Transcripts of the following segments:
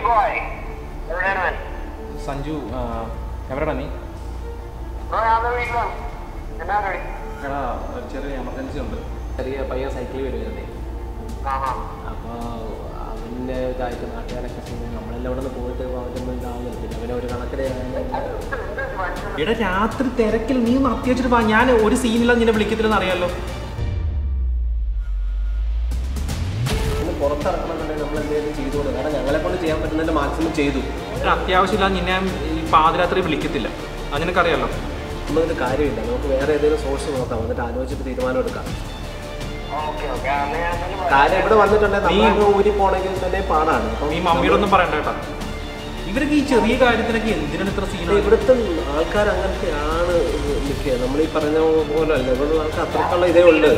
Sanju, എവിടെയാണ് നീ? എടാ ചെറിയ എമർജൻസി ഉണ്ട്. ചെറിയ പയ്യൻ സൈക്കിളിൽ വരുമായിരുന്നേ. അപ്പോൾ അവൻ്റെ ഇതായിട്ട് നാട്ടുകാരൊക്കെ നമ്മളെല്ലാം ഇവിടെ നിന്ന് പോയിട്ട് അവരൊന്നും ഇതാവുന്നില്ല. പിന്നെ അവനെ ഒരു കണക്കിൽ എടാ രാത്രി തിരക്കിൽ നീ ഒന്ന് അത്യാവശ്യം വാ. ഞാൻ ഒരു സീനില്ല നിന്നെ വിളിക്കത്തില്ലെന്ന് അറിയാമല്ലോ. പുറത്തിറക്കണമെന്നുണ്ടെങ്കിൽ നമ്മൾ എന്തെങ്കിലും ചെയ്തുകൊണ്ട് കാരണം ഞങ്ങളെ കൊണ്ട് ചെയ്യാൻ പറ്റുന്നതിൻ്റെ മാക്സിമം ചെയ്തു. അത്യാവശ്യമില്ല നിന്നെ ഈ പാതിരാത്രി വിളിക്കത്തില്ല, അത് നിനക്കറിയാമല്ലോ. നമ്മളൊരു കാര്യമില്ല, നമുക്ക് വേറെ ഏതെങ്കിലും സോഴ്സ് നോക്കാം, എന്നിട്ട് ആലോചിച്ചിട്ട് തീരുമാനം എടുക്കാം. കാര്യം ഇവിടെ വന്നിട്ടുണ്ടെങ്കിൽ നീ ഊരി പോണെങ്കിൽ തന്നെ പാടാണ്. നീ മമ്മിയോടൊന്നും പറയണ്ട കേട്ടോ. ഇവർക്ക് ഈ ചെറിയ കാര്യത്തിനൊക്കെ എന്തിനാണ് ഇത്ര സീൻ? ഇവിടുത്തെ ആൾക്കാർ അങ്ങനത്തെയാണ് നിൽക്കുക. നമ്മൾ ഈ പറഞ്ഞ പോലെ അല്ല, ഇവിടെ ആൾക്കാർ അത്രക്കുള്ള ഇതേ ഉണ്ട്.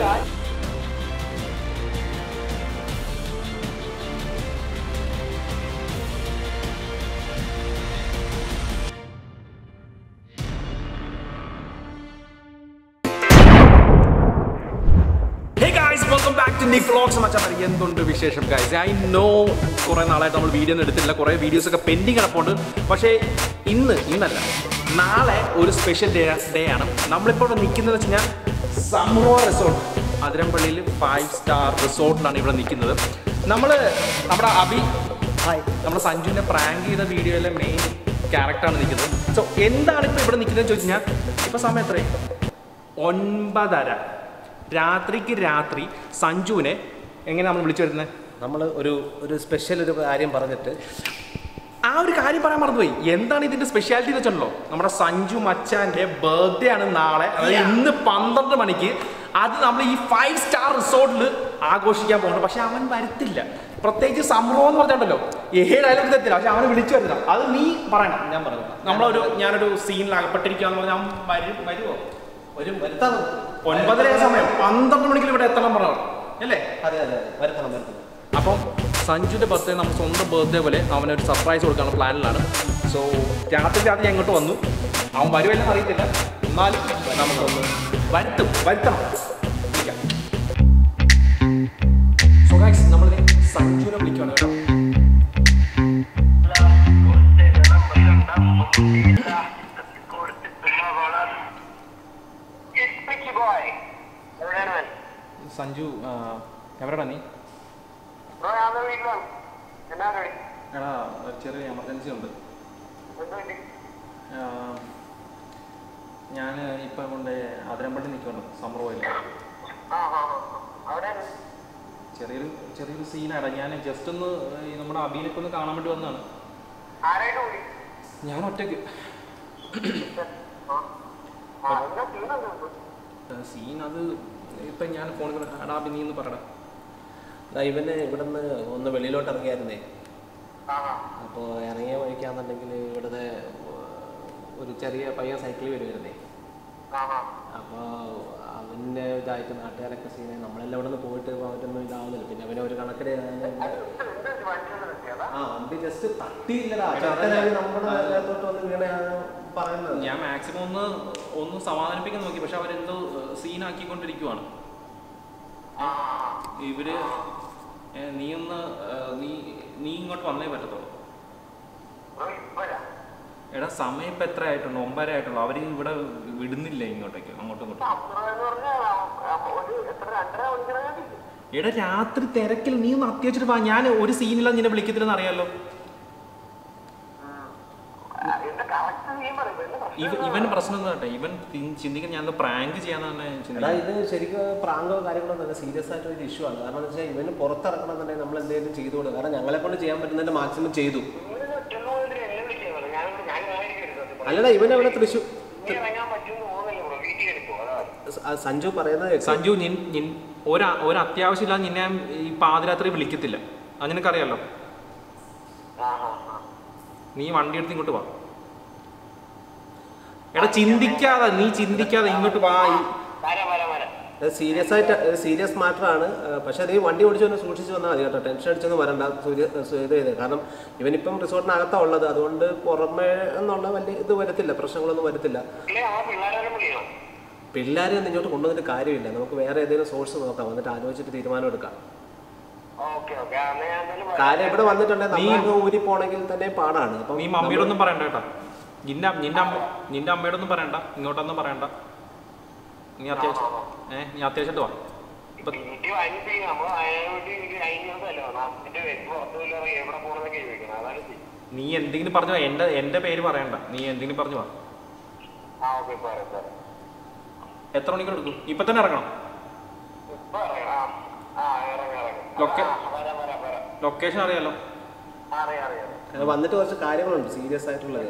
എന്തുണ്ട് വിശേഷം ഗൈസ്? ഐ നോ കുറേ നാളായിട്ട് നമ്മൾ വീഡിയോ ഒന്നും എടുത്തില്ല, കുറേ വീഡിയോസൊക്കെ പെൻഡിങ് കിടപ്പുണ്ട്. പക്ഷേ ഇന്നല്ല നാളെ ഒരു സ്പെഷ്യൽ ഡേ ആണ്. നമ്മളിപ്പോൾ ഇവിടെ നിൽക്കുന്നത് വെച്ച് കഴിഞ്ഞാൽ സംഭവ റിസോർട്ട്, അതിരമ്പള്ളിയിൽ 5 സ്റ്റാർ റിസോർട്ടിലാണ് ഇവിടെ നിൽക്കുന്നത്. നമ്മുടെ അബി നമ്മുടെ സഞ്ജുവിനെ പ്രാങ്ക് ചെയ്ത വീഡിയോയിലെ മെയിൻ ക്യാരക്ടറാണ് നിൽക്കുന്നത്. സോ എന്താണ് ഇപ്പോൾ ഇവിടെ നിൽക്കുന്നതെന്ന് ചോദിച്ചു കഴിഞ്ഞാൽ ഇപ്പോൾ സമയം എത്രയും 9:30 രാത്രി സഞ്ജുവിനെ എങ്ങനെ നമ്മൾ വിളിച്ചു വരുന്നത്? നമ്മൾ ഒരു സ്പെഷ്യൽ ഒരു കാര്യം പറഞ്ഞിട്ട് ആ ഒരു കാര്യം പറയാൻ മറന്നുപോയി. എന്താണ് ഇതിൻ്റെ സ്പെഷ്യാലിറ്റി എന്ന് വെച്ചിട്ടുണ്ടല്ലോ, നമ്മുടെ സഞ്ജു മച്ചാൻ്റെ ബർത്ത്ഡേ ആണ് നാളെ, അതായത് ഇന്ന് 12 മണിക്ക്. അത് നമ്മൾ ഈ 5 സ്റ്റാർ റിസോർട്ടിൽ ആഘോഷിക്കാൻ പോകുന്നുണ്ട്. പക്ഷെ അവൻ വരുത്തില്ല. പ്രത്യേകിച്ച് സംഭവം എന്ന് പറഞ്ഞിട്ടുണ്ടല്ലോ, ഏതായാലും തരത്തില്ല. പക്ഷെ അവനെ വിളിച്ചു വരുന്നില്ല. അത് നീ പറയണം. ഞാൻ പറഞ്ഞു ഞാനൊരു സീനിൽ അകപ്പെട്ടിരിക്കുകയെന്ന് പറഞ്ഞാൽ വരുമോ? ഒരു വരുത്താൻ 9:30 സമയം 12 മണിക്ക് ഇവിടെ എത്തണം പറഞ്ഞു അല്ലേ? അതെ വരുത്തണം. അപ്പം സഞ്ജുവിൻ്റെ ബർത്ത്ഡേ നമ്മൾ സ്വന്തം ബർത്ത്ഡേ പോലെ അവനൊരു സർപ്രൈസ് കൊടുക്കാനുള്ള പ്ലാനിലാണ്. സോ രാത്രി അങ്ങോട്ട് വന്നു. അവൻ വരുമല്ലെന്ന് അറിയത്തില്ല, എന്നാലും നമുക്കൊന്ന് വരുത്തണം. സോ ഗൈസ് നമ്മളിനി സഞ്ജുവിനെ വിളിക്കുകയാണ് കേട്ടോ. സഞ്ജു എവിടെയാണ് നീ? എടാ ചെറിയ എമർജൻസി ഉണ്ട്. ഞാൻ ഇപ്പം കൊണ്ട് അതിരമ്പള്ളി നിൽക്കുന്നുണ്ട് സംഭവമില്ല. ചെറിയൊരു സീനാണ്. ഞാൻ ജസ്റ്റ് ഒന്ന് നമ്മുടെ അബീനൊക്കെ ഒന്ന് കാണാൻ വേണ്ടി വന്നതാണ്. ഞാൻ ഒറ്റയ്ക്ക്. സീൻ അത് ഇപ്പം ഞാൻ ഫോണിൽ എടാ അബി നീ ഒന്ന് പറയടാ. ഇവന് ഇവിടെ നിന്ന് ഒന്ന് വെളിയിലോട്ട് ഇറങ്ങിയായിരുന്നേ. അപ്പോൾ ഇറങ്ങിയ വഴിക്കാന്നുണ്ടെങ്കിൽ ഇവിടുത്തെ ഒരു ചെറിയ പയ്യൻ സൈക്കിളിൽ വരുമായിരുന്നേ. അപ്പോൾ അവൻ്റെ ഇതായിട്ട് നാട്ടുകാരൊക്കെ നമ്മളെല്ലാം ഇവിടെ നിന്ന് പോയിട്ട് അവരൊന്നും ഇതാവുന്നില്ല. പിന്നെ അവനെ ഒരു കണക്കിൽ വണ്ടി ജസ്റ്റ് തട്ടിയില്ലടാ. നമ്മുടെ തൊട്ട് വന്ന് വീണ പറയുന്നത്. ഞാൻ മാക്സിമം ഒന്ന് സമാധാനിപ്പിക്കാൻ നോക്കി, പക്ഷെ അവരെന്തോ സീനാക്കിക്കൊണ്ടിരിക്കുവാണ് ഇവര്. നീ ഇങ്ങോട്ട് വന്നേ പറ്റത്തുള്ളൂ. എടാ സമയം ഇപ്പം എത്ര ആയിട്ടുള്ളൂ? 9:30 ആയിട്ടുള്ളൂ. അവർ ഇവിടെ വിടുന്നില്ല ഇങ്ങോട്ടേക്ക്, അങ്ങോട്ടും. എടാ രാത്രി തിരക്കിൽ നീ ഒന്ന് അത്യാവശ്യം വാ. ഞാൻ ഒരു സീനില്ല നിന്നെ വിളിക്കത്തില്ലെന്ന് അറിയാമല്ലോ. ഇവന് പ്രശ്നം എന്താ കേട്ടോ, ഇവൻ ചിന്തിക്കാൻ ഞാൻ പ്രാങ്ക് ചെയ്യാന്നാണ് ചിന്തിക്കുന്നത്. ഇത് ശരിക്കും പ്രാങ്കോ കാര്യങ്ങളോ നല്ല സീരിയസ് ആയിട്ട് ഒരു ഇഷ്യൂ ആണ്. കാരണം എന്താ വെച്ചാൽ ഇവന് പുറത്തിറക്കണമെന്നുണ്ടെങ്കിൽ നമ്മൾ എന്തെങ്കിലും ചെയ്തുകൊണ്ട് കാരണം ഞങ്ങളെ കൊണ്ട് ചെയ്യാൻ പറ്റുന്നതിന്റെ മാക്സിമം ചെയ്തു. അല്ലടാ ഇവനവിടെ തൃശ്ശൂർ സഞ്ജു പറയുന്നത് സഞ്ജു ഒരു അത്യാവശ്യമില്ല നിന്നെ ഈ പാതിരാത്രി വിളിക്കത്തില്ല, അത് നിനക്കറിയാലോ. നീ വണ്ടി എടുത്ത് ഇങ്ങോട്ട് വാ. എടാ ചിന്തിക്കാതെ ഇങ്ങോട്ട് വാ. സീരിയസ് മാറ്ററാണ്. പക്ഷെ നീ വണ്ടി ഓടിച്ചു വന്ന് സൂക്ഷിച്ചു വന്നാൽ മതി കേട്ടോ. ടെൻഷൻ അടിച്ചൊന്നും വരണ്ട. ഇത് ചെയ്ത് കാരണം ഇവനിപ്പം റിസോർട്ടിനകത്താണ് ഉള്ളത്, അതുകൊണ്ട് പുറമേ എന്നുള്ള വലിയ ഇത് വരത്തില്ല, പ്രശ്നങ്ങളൊന്നും വരത്തില്ല. പിള്ളേരെ ഒന്നും ഇങ്ങോട്ട് കൊണ്ടുവന്നിട്ട് കാര്യമില്ല. നമുക്ക് വേറെ ഏതെങ്കിലും സോഴ്സ് നോക്കാം, എന്നിട്ട് ആലോചിച്ചിട്ട് തീരുമാനം എടുക്കാം. കാര്യം ഇവിടെ വന്നിട്ടുണ്ടെങ്കിൽ ഊരി പോണെങ്കിൽ തന്നെ പാടാണ്. അപ്പൊ നീ മമ്മിയോടൊന്നും പറയണ്ട കേട്ടോ. നിന്റെ അമ്മയോടൊന്നും പറയണ്ട, ഇങ്ങോട്ടൊന്നും പറയണ്ട. നീ അത്യാവശ്യമായിട്ട് വാ. നീ എന്തെങ്കിലും പറഞ്ഞു എന്റെ പേര് പറയണ്ട, നീ എന്തെങ്കിലും പറഞ്ഞു വാ. എത്ര മണിക്കൂർ എടുക്കും? ഇപ്പൊ തന്നെ ഇറങ്ങണം. ലൊക്കേഷൻ അറിയാലോ. വന്നിട്ട് കുറച്ച് കാര്യങ്ങളുണ്ട് സീരിയസ് ആയിട്ടുള്ളത്.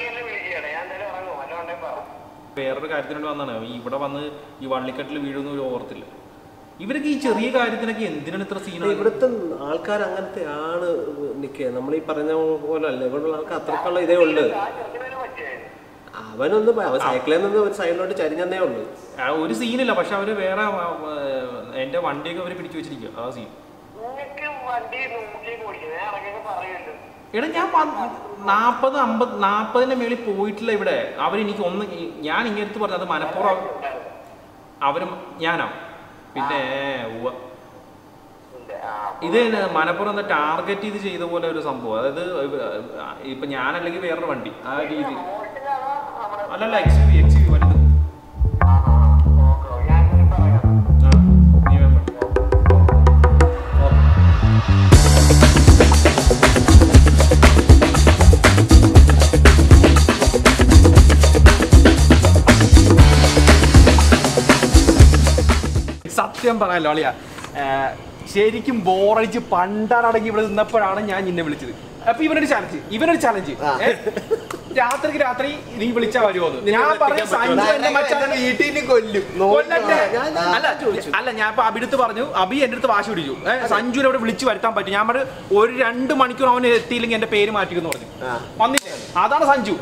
വേറൊരു കാര്യത്തിനോട് വന്നാണ് ഇവിടെ വന്ന് ഈ വള്ളിക്കെട്ടിൽ വീഴുന്ന ഒരു ഓർത്തില്ല. ഇവരൊക്കെ ഈ ചെറിയ കാര്യത്തിനൊക്കെ എന്തിനാണ് ഇത്ര സീൻ? ഇവിടുത്തെ ആൾക്കാർ അങ്ങനത്തെ ആണ് നിൽക്കുക. നമ്മൾ ഈ പറഞ്ഞ പോലെ അല്ല, ഇവിടെയുള്ള ആൾക്കാർ അത്രക്കുള്ള ഇതേ ഉള്ളു. അവൻ സൈക്കിളിൽ നിന്ന് ഒരു സൈഡിലോട്ട് ചരിഞ്ഞേ ഉള്ളു. ഒരു സീനില്ല. പക്ഷെ അവര് വേറെ എന്റെ വണ്ടിയൊക്കെ അവര് പിടിച്ചു വെച്ചിരിക്കുക. ആ സീൻ എടാ ഞാൻ 40-50 മേളിൽ പോയിട്ടില്ല ഇവിടെ. അവരെനിക്ക് ഞാൻ ഇങ്ങനത്തെ പറഞ്ഞു അത് മനപ്പുറം അവരും ഞാനാ. പിന്നെ ഇത് മനപ്പുറം എന്താ ടാർഗറ്റ് ചെയ്ത് ചെയ്ത പോലെ ഒരു സംഭവം. അതായത് ഇപ്പൊ ഞാനല്ലെങ്കിൽ വേറൊരു വണ്ടി ആ രീതി. അല്ലല്ല XUV വലുത്. സത്യം പറയാലോ അളിയാ, ശരിക്കും ബോറടിച്ച് പണ്ടാറടങ്ങി ഇവിടെ നിന്നപ്പോഴാണ് ഞാൻ നിന്നെ വിളിച്ചത്. അപ്പൊ ഇവനൊരു ചലഞ്ച് രാത്രി നീ വിളിച്ചാ വരുമോ? ഞാൻ പറഞ്ഞു സഞ്ജു എന്റെ മച്ചാനെ വീട്ടിൽ കൊല്ലും. അല്ല ഞാൻ ഇപ്പൊ അബിടുത്ത് പറഞ്ഞു, അബി എന്റെ അടുത്ത് വാശി പിടിച്ചു സഞ്ജുവിനെ ഇവിടെ വിളിച്ചു വരുത്താൻ പറ്റും. ഞാൻ പറഞ്ഞു ഒരു 2 മണിക്കൂർ അവന് എത്തിയില്ലെങ്കിൽ എന്റെ പേര് മാറ്റിക്കുന്നു പറഞ്ഞു. വന്നില്ലേ? അതാണ് സഞ്ജു.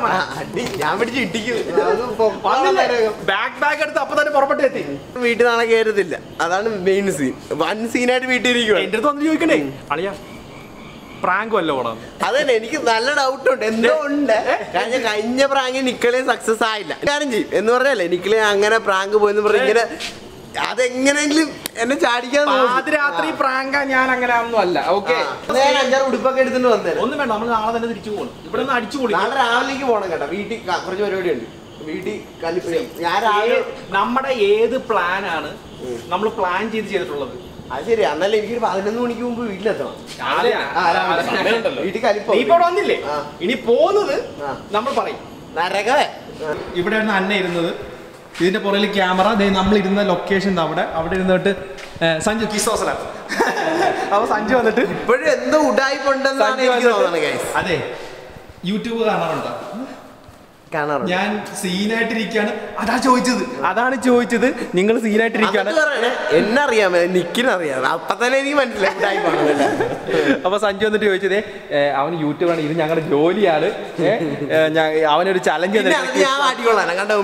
ബാക്ക് എടുത്ത് അപ്പൊ തന്നെ പുറപ്പെട്ട് എത്തി. വീട്ടിൽ നാളെ കയറത്തില്ല, അതാണ് മെയിൻ സീൻ. വൺ സീനായിട്ട് വീട്ടിൽ ഇരിക്കും. എന്റെ അടുത്ത് വന്നിട്ട് ചോദിക്കണ്ടേ അളിയാ പ്രാങ്ക് വല്ല പോണം? അതന്നെ എനിക്ക് നല്ല ഡൗട്ട് ഉണ്ട്. എന്തോ ഉണ്ട്. കഴിഞ്ഞ പ്രാങ്ക് നിക്കളെ സക്സസ് ആയില്ല. കാര്യം ചെയ്യും എന്ന് പറഞ്ഞല്ലേ നിക്കളെ അങ്ങനെ പ്രാങ്ക് പോയെന്ന് പറഞ്ഞ ഇങ്ങനെ അതെങ്ങനെയെങ്കിലും എന്നെ ചാടിക്കാൻ രാത്രി പ്രാങ്ക. ഞാൻ അങ്ങനെ ഒന്നും അല്ല. ഓക്കെ, ഞാൻ 5-6 ഉടുപ്പൊക്കെ എടുത്തിട്ട് വന്നേ. ഒന്നും വേണ്ട, നമ്മൾ നാളെ തന്നെ തിരിച്ചു പോകണം. ഇവിടെ നിന്ന് അടിച്ചു പൊളി. നാളെ രാവിലേക്ക് പോകണം കേട്ടോ. വീട്ടിൽ കുറച്ച് പരിപാടി ഉണ്ട്. വീട്ടിൽ കലിപ്പഴം ഞാൻ രാവിലെ നമ്മുടെ ഏത് പ്ലാനാണ് നമ്മൾ പ്ലാൻ ചെയ്തിട്ടുള്ളത്? അത് ശരി. എന്നാലും എനിക്കൊരു 11 മണിക്ക് മുമ്പ് വീട്ടിലെത്തണം. വീട്ടിൽ കലിപ്പ വന്നില്ലേ? ഇനി പോകുന്നത് നമ്മൾ പറയും. നരകവേ. ഇവിടെയാണ് അന്ന ഇരുന്നത്. ഇതിന്റെ പുറകിൽ ക്യാമറ. നമ്മൾ ഇരുന്ന ലൊക്കേഷൻ അവിടെ ഇരുന്നിട്ട് സഞ്ജു കിസോസല. അപ്പൊ സഞ്ജു വന്നിട്ട് ഇപ്പോഴും എന്തോ ഉടായിപ്പുണ്ടെന്നാണ് എനിക്ക് തോന്നുന്നത്. അതെ, യൂട്യൂബ് കാണാറുണ്ടോ? ഞാൻ സീനായിട്ടിരിക്കാണ്. അതാണ് ചോദിച്ചത്. നിങ്ങൾ സീനായിട്ടിരിക്കാണ്. എന്നറിയാമോ? നിക്കിനറിയാം. അപ്പൊ തന്നെ എനിക്ക് മനസ്സിലായി. അപ്പൊ സഞ്ജു വന്നിട്ട് ചോദിച്ചതേ അവന് യൂട്യൂബാണ്, ഇത് ഞങ്ങളുടെ ജോലിയാണ്, അവനൊരു ചലഞ്ച്. ഞാൻ അടികൊള്ളാണ് കണ്ട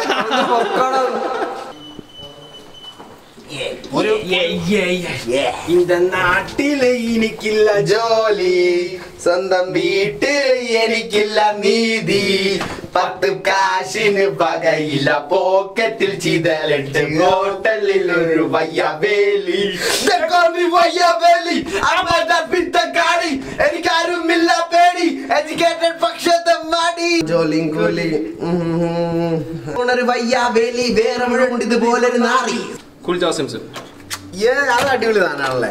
இந்த നാട്ടില് എനിക്കില്ല ജോലി, സ്വന്തം വീട്ടിൽ എനിക്കില്ല നീതി, 10 കാശിന് വകയില്ല, പോക്കറ്റിൽ ചിതലിട്ട് ഹോട്ടലിൽ ഒരു വയ്യവേലി. എനിക്കാരുമില്ല പേടി, എഡ്യൂക്കേറ്റഡ് പക്ഷത്തെ മടി, ജോലിയും കൂലി ഒരു വയ്യവേലി, വേറെ മുഴുവൻ ഇതുപോലെ ഒരു നാറി. അത് അടിപൊളി താനാണല്ലേ.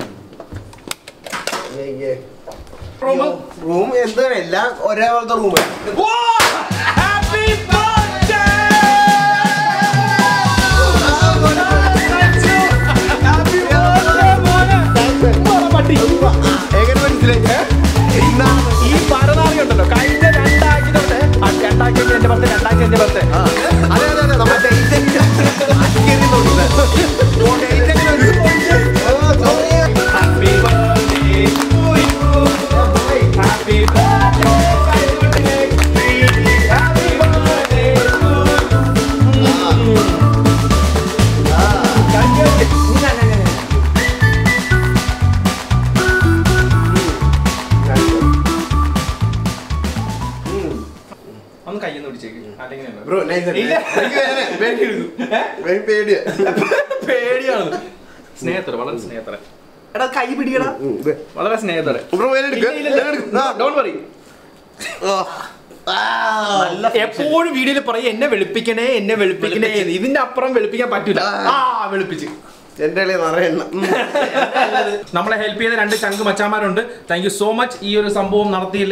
റൂം എന്താ എല്ലാം ഒരേപോലത്തെ റൂം. എങ്ങനെ മനസ്സിലായി? ഈ പരനാറി ഉണ്ടല്ലോ കഴിഞ്ഞ 2 ആഴ്ച തൊട്ട് 2 ആഴ്ച എന്റെ ബർത്ത് 2 ആഴ്ച എന്റെ ബർത്ത്. അതെ അതെ അതെ നമ്മൾ പേടിയാണ്. സ്നേഹത്തോടെ, വളരെ സ്നേഹത്തോടെ. എടാ കൈ പിടിക്കടാ വളരെ സ്നേഹത്തോടെ ഡോണ്ട് വറി എപ്പോഴും വീഡിയോയിൽ പറയും എന്നെ വെളുപ്പിക്കണേ ഇതിന്റെ അപ്പുറം വെളുപ്പിക്കാൻ പറ്റൂല വെളുപ്പിച്ച് നമ്മളെ ഹെൽപ്പ് ചെയ്ത 2 ചങ്ക് മച്ചാമാരുണ്ട്. താങ്ക് യു സോ മച്ച് ഈ ഒരു സംഭവം നടത്തിയില്ല.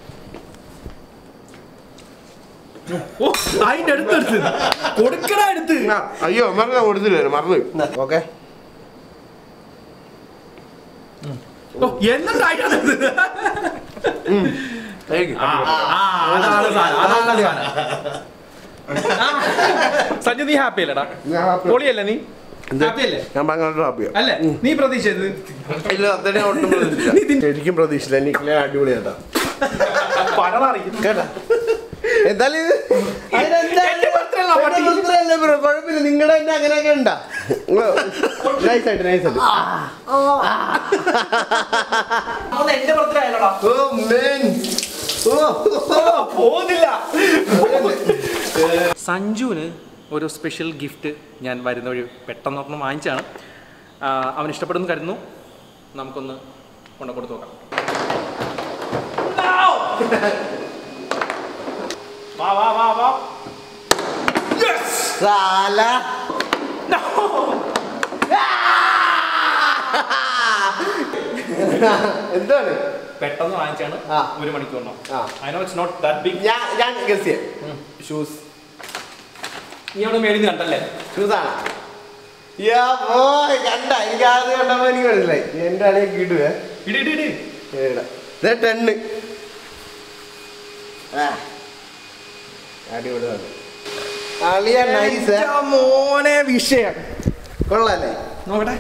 അതിന്റെ അടുത്ത് കൊടുക്കണ അടുത്ത് അയ്യോ കൊടുത്തില്ല മറന്നു. ഓക്കെ സഞ്ജു നീ ഹാപ്പി അല്ലടാ? പൊളിയല്ലേ നീ? അല്ലേ നീ പ്രതീക്ഷിച്ചത്? എനിക്കും പ്രതീക്ഷിച്ചില്ല. എനിക്ക് അടിപൊളിയാട്ടാ കേട്ടാ. എന്തായാലും കുഴപ്പമില്ല. നിങ്ങളുടെ തന്നെ അങ്ങനെയൊക്കെ ഉണ്ടാ നൈസായിട്ട് നൈസായിട്ട്. സഞ്ജുവിന് ഒരു സ്പെഷ്യൽ ഗിഫ്റ്റ് ഞാൻ വരുന്ന വഴി പെട്ടെന്ന് വാങ്ങിച്ചാണ്. അവൻ ഇഷ്ടപ്പെടുന്നു കരുതുന്നു. നമുക്കൊന്ന് കൊണ്ടു കൊടുത്തു നോക്കാം. വാ വാ വാ വാ. എന്താണ് പെട്ടെന്ന് വാങ്ങിച്ചാണ്. 1 മണിക്കൂറിനോ? I know it's not that big. ഞാൻ ഗസ് ചെയ്യാം. ഷൂസ്. നീ അവിടെ മേടിന്ന് കണ്ടല്ലേ? ഷൂസാണ്. കണ്ട എനിക്ക് ആദ്യം കണ്ടപ്പോ എനിക്ക് മനസ്സിലായി. എന്റെ അടയിൽ കിട്ടുവേ. ടെണ്ണ് അടിപൊളിയാണ്. മോനെ വിഷയം കൊള്ളാല്ലേ? നോക്കട്ടെ.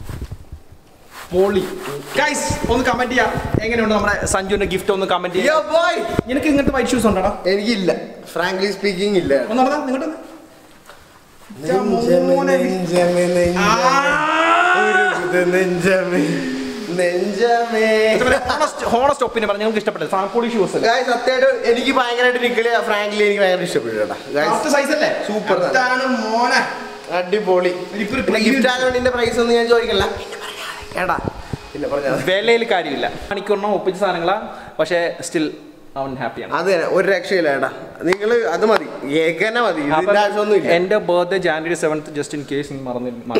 പൊളി. ഗൈസ് ഒന്ന് കമന്റ് ചെയ്യാം എങ്ങനെയുണ്ട് നമ്മുടെ സഞ്ജുവിന്റെ ഗിഫ്റ്റ്. ഒന്ന് കമന്റ് ചെയ്യാം. നിനക്ക് ഇങ്ങനത്തെ വൈറ്റ് ഷൂസ് ഉണ്ടോടാ? എനിക്കില്ല. ഫ്രാങ്ക്ലി സ്പീക്കിംഗ് ഇല്ല. ഒന്നോടാ നിങ്ങോട്ട് ഹോണസ്റ്റ് ഒപ്പീനിയൻ പറഞ്ഞു. നിങ്ങൾക്ക് ഇഷ്ടപ്പെട്ടത് സാംപൂളി ഷൂസ് സത്യമായിട്ട് എനിക്ക് ഭയങ്കരമായിട്ട് നിക്കല് ഫ്രാങ്ക്ലി എനിക്ക് ഭയങ്കര ഇഷ്ടപ്പെട്ടു. സൈസ് അല്ലേ? സൂപ്പർ അടിപൊളി. ഗിഫ്റ്റ് ആയതുകൊണ്ട് പ്രൈസ് ഒന്നും ഞാൻ ചോദിക്കല്ല. കേട്ടാ പിന്നെ പറഞ്ഞ വിലയിൽ കാര്യമില്ല. മണിക്കൂറിനോ ഒപ്പിച്ച സാധനങ്ങളാ. പക്ഷേ സ്റ്റിൽ അവൻ ഹാപ്പിയാണ്. അത് തന്നെ ഒരു രക്ഷയില്ല ഏട്ടാ. നിങ്ങൾ അത് മതി. ഏകനെ മതി. ഇതിന്റെ ആവശ്യമൊന്നുമില്ല. എന്റെ birthday January 7th just in case നീ മറന്നില്ല.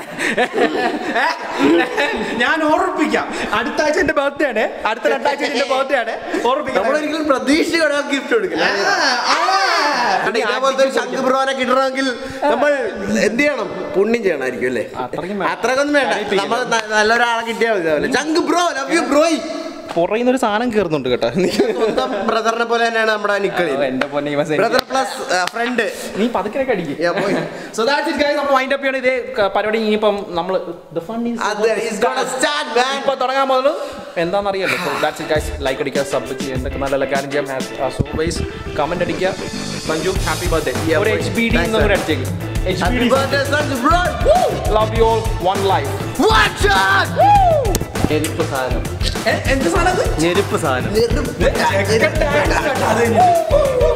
ഞാൻ ഓർമ്മിപ്പിക്കാം. അടുത്ത ആഴ്ച എന്റെ ബർത്ത്ഡേ ആണ്. അടുത്ത 2 ആഴ്ച എന്റെ ബർത്ത്ഡേ ആണ്. ഓർമ്മിപ്പിക്കാം. നമ്മളൊരിക്കലും പ്രതീക്ഷയോടെ ഗിഫ്റ്റ് കൊടുക്കില്ല. ഇതേപോലത്തെ ഒരു ശംഖ് ബ്രോനെ കിട്ടണമെങ്കിൽ നമ്മൾ എന്ത് ചെയ്യണം? പുണ്യം ചെയ്യണമായിരിക്കും അല്ലേ? അത്രക്കൊന്നും വേണ്ട. നമ്മൾ നല്ലൊരാളെ കിട്ടിയാൽ മതി. Shankh bro love you bro. പുറയുന്ന ഒരു സാധനം കയറുന്നുണ്ട് കേട്ടോ. സ്വന്തം ബ്രദറിനെ പോലെ തന്നെയാണ് നമ്മുടെ നിക്കളി. എന്റെ പൊന്നെ ബ്രദർ പ്ലസ് ഫ്രണ്ട്. നീ പതുക്കെ അടിക്കും. So that's it guys. നമ്മൾ വൈൻഡ് അപ്പ് ചെയ്യണം. ഇതേ പരിപാടി ഇനിയിപ്പം നമ്മൾ ദ ഫൺ ഈസ് ഇപ്പൊ തുടങ്ങാൻ പോകുന്നത് എന്താണെന്നറിയാലോ. So that's it guys. Like അടിക്കുക, സബ് ചെയ്യുക, എന്തൊക്കെ നല്ല കാര്യം ചെയ്യാം. ആസ് ഓൾവേസ് കമന്റ് അടിക്കുക. Sanju happy birthday. ഒരു HBD എന്നൊരു അടിച്ചേക്ക്. HBD Sanju bro. Love you all. One life. Watch out. ഞെരുപ്പ് സാധനം. എന്ത് സാധനം? ഞെരുപ്പ് സാധനം.